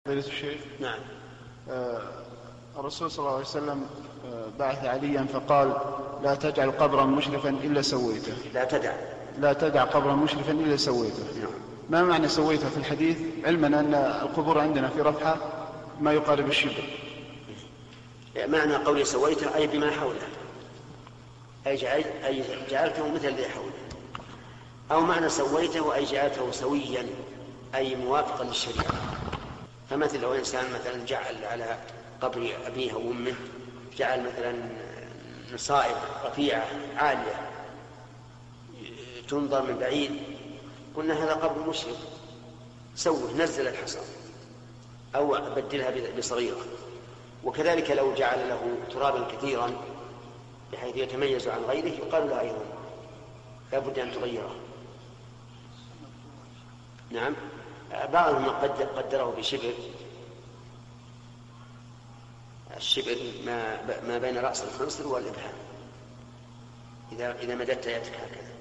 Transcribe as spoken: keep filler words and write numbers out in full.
فضيلة الشيخ. نعم. آه الرسول صلى الله عليه وسلم آه بعث عليا فقال: لا تجعل قبرا مشرفا إلا سويته. لا تدع لا تدع قبرا مشرفا إلا سويته. نعم. ما معنى سويته في الحديث، علما أن القبور عندنا في رفحة ما يقارب الشبر؟ معنى قولي سويته أي بما حوله، أي, جعل أي جعلته مثل الذي حوله. أو معنى سويته أي جعلته سويا أي موافقا للشريعة. فمثل لو إنسان مثلا جعل على قبر أبيه أو أمه جعل مثلا نصائب رفيعة عالية تنظر من بعيد، قلنا هذا قبر مشرف، سوه نزل الحصى أو بدلها بصغيرة. وكذلك لو جعل له ترابا كثيرا بحيث يتميز عن غيره يقال له أيضا لا بد أن تغيره. نعم. بعضهم قد قدره بشبر، الشبر ما, ما بين رأس الخنصر والإبهام، إذا إذا مددت يدك هكذا.